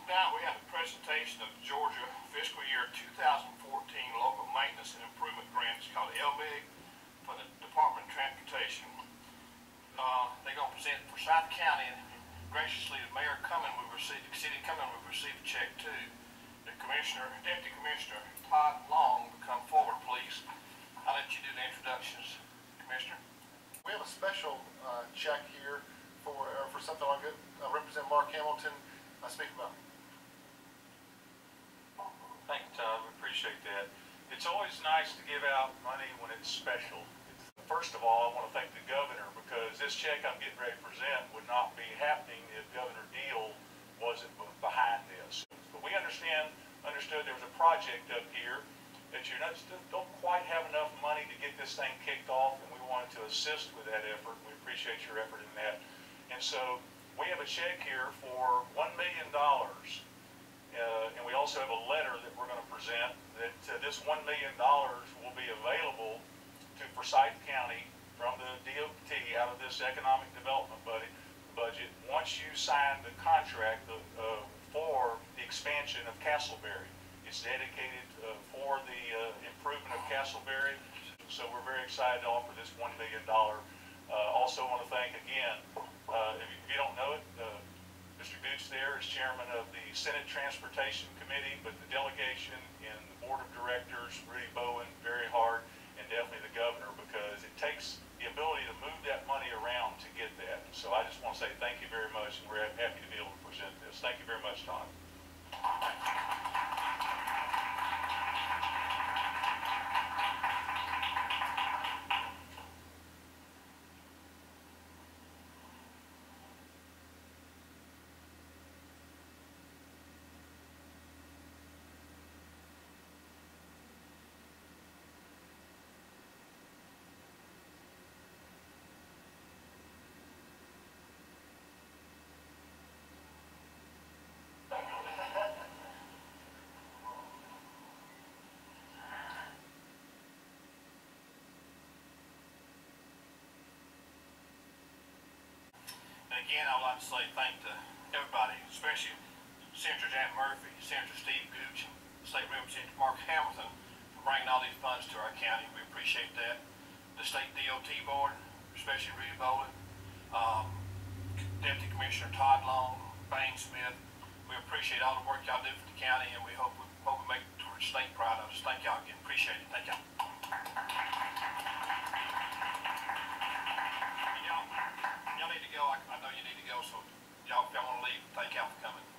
Tonight we have a presentation of Georgia fiscal year 2014 local maintenance and improvement grant. It's called LMIG for the Department of Transportation. They're going to present it for Forsyth County, and graciously the Mayor Cumming will receive, the City Cumming will receive a check too. The Commissioner, Deputy Commissioner Todd Long will come forward, please. I'll let you do the introductions, Commissioner. We have a special check here for something like it. Representative Mark Hamilton, speak about it. Thank you, Todd. We appreciate that. It's always nice to give out money when it's special. First of all, I want to thank the governor, because this check I'm getting ready to present would not be happening if Governor Deal wasn't behind this. But we understood there was a project up here that don't quite have enough money to get this thing kicked off, and we wanted to assist with that effort. We appreciate your effort in that. And so we have a check here for $1 million. And we also have a letter that we're going to present that this $1 million will be available to Forsyth County from the DOT out of this economic development budget once you sign the contract for the expansion of Castleberry. It's dedicated for the improvement of Castleberry, so we're very excited to offer this $1 million. Also want to thank again, if you don't know it, Mr. Gooch there is chairman of the Senate Transportation Committee, but the delegation and the board of directors, Rudy Bowen, very hard, and definitely the governor, because it takes the ability to move that money around to get that. So I just want to say thank you very much, and we're happy to be able to present this. Thank you very much, Todd. Again, I'd like to say thank to everybody, especially Senator Jack Murphy, Senator Steve Gooch, State Representative Mark Hamilton, for bringing all these funds to our county. We appreciate that. The State DOT Board, especially Rudy Bowen, Deputy Commissioner Todd Long, Bang Smith. We appreciate all the work y'all do for the county, and we hope we make the state proud of us. Thank y'all again. Appreciate it. Thank y'all. Y'all need to go. I know you need to go, so y'all, if y'all want to leave, thank y'all for coming.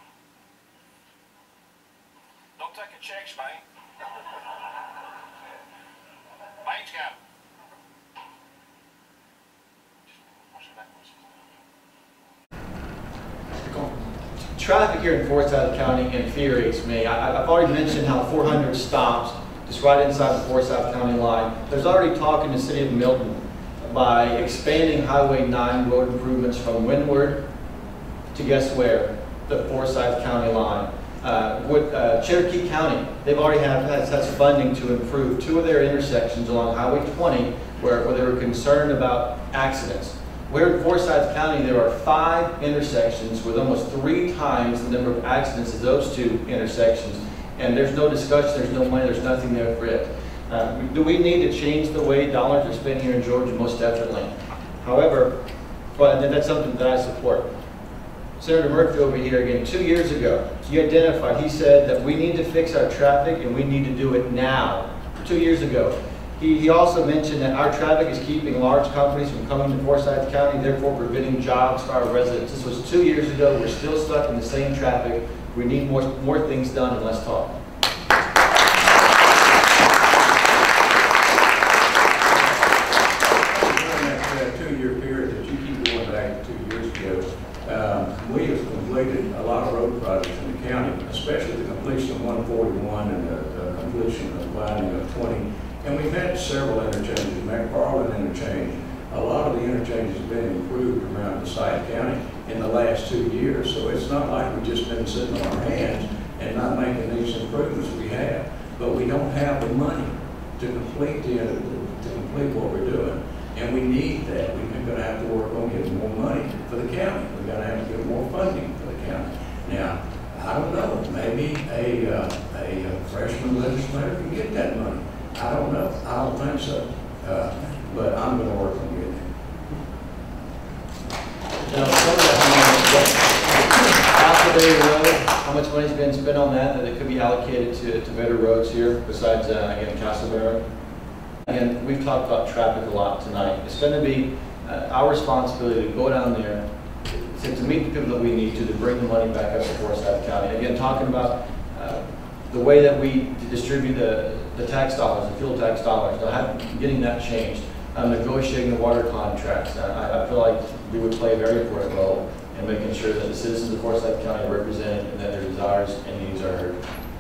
Don't take a check, Bang. Bang's got it. Traffic here in Forsyth County infuriates me. I've already mentioned how 400 stops just right inside the Forsyth County line. There's already talk in the city of Milton by expanding Highway 9 road improvements from Windward to guess where? The Forsyth County line. With Cherokee County, they've already has funding to improve two of their intersections along Highway 20 where they were concerned about accidents. Where in Forsyth County there are 5 intersections with almost 3 times the number of accidents as those 2 intersections, and there's no discussion, there's no money, there's nothing there for it. Do we need to change the way dollars are spent here in Georgia? Most definitely. However, but that's something that I support. Senator Murphy over here again, 2 years ago, he identified, he said that we need to fix our traffic and we need to do it now. 2 years ago. He also mentioned that our traffic is keeping large companies from coming to Forsyth County, therefore preventing jobs for our residents. This was 2 years ago. We're still stuck in the same traffic. We need more things done and less talk. We have completed a lot of road projects in the county, especially the completion of 141 and the completion of widening of 20. And we've had several interchanges, McFarland interchange. A lot of the interchanges have been improved around Forsyth County in the last 2 years. So it's not like we've just been sitting on our hands and not making these improvements we have. But we don't have the money to complete what we're doing. And we need that. We're going to have to work on getting more money for the county. We're going to have to get more funding for the county. Now, I don't know, maybe a freshman legislator can get that money. I don't know, I don't think so, but I'm gonna work on getting it. Now, some of that Castleberry Road, how much money's been spent on that it could be allocated to better roads here besides, again, Castleberry? Again, we've talked about traffic a lot tonight. It's going to be our responsibility to go down there to meet the people that we need to bring the money back up to Forsyth County. Again, talking about the way that we distribute the tax dollars, the fuel tax dollars, getting that changed, negotiating the water contracts. I feel like we would play a very important role in making sure that the citizens of Forsyth County are represented and that their desires and needs are heard.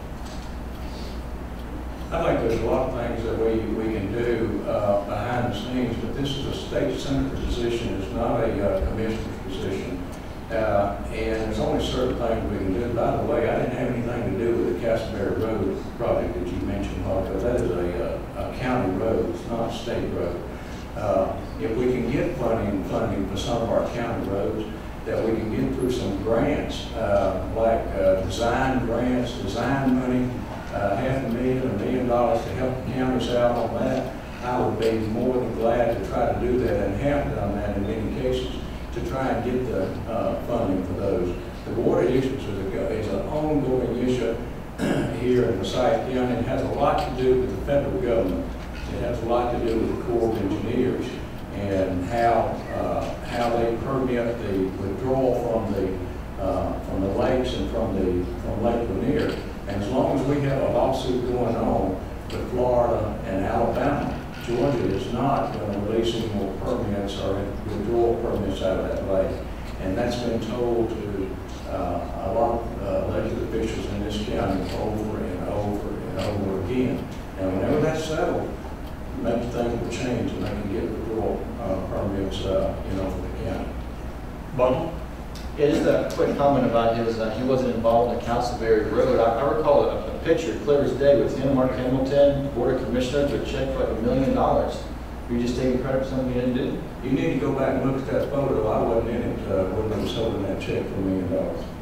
I think there's a lot of things that we can do behind the scenes, but this is a state senator position. It's not a commissioner's position. And there's only certain things we can do. By the way, I didn't have anything to do with the Castleberry Road project that you mentioned, because that is a county road. It's not a state road. If we can get funding for some of our county roads, that we can get through some grants, like design grants, design money, $500,000, $1 million to help the counties out on that, I would be more than glad to try to do that, and have done that in many cases, to try and get the funding for those. The water issues is an ongoing issue here in Forsyth County. It has a lot to do with the federal government. It has a lot to do with the Corps of Engineers and how they permit the withdrawal from the lakes and from Lake Lanier. And as long as we have a lawsuit going on with Florida and Alabama, Georgia is not going to release any more permits or withdrawal permits out of that lake. And that's been told to a lot of elected officials in this county over and over and over again. And whenever that's settled, maybe things will change and they can get withdrawal permits, for the county. Bundle? Yeah, just a quick comment about his, he wasn't involved in Castleberry Road. I recall a picture, clear as day, with him, Mark Hamilton, Board of Commissioners, with a check for like $1 million. You're just taking credit for something you didn't do? You need to go back and look at that photo. I wasn't in it when they was holding that check for $1 million.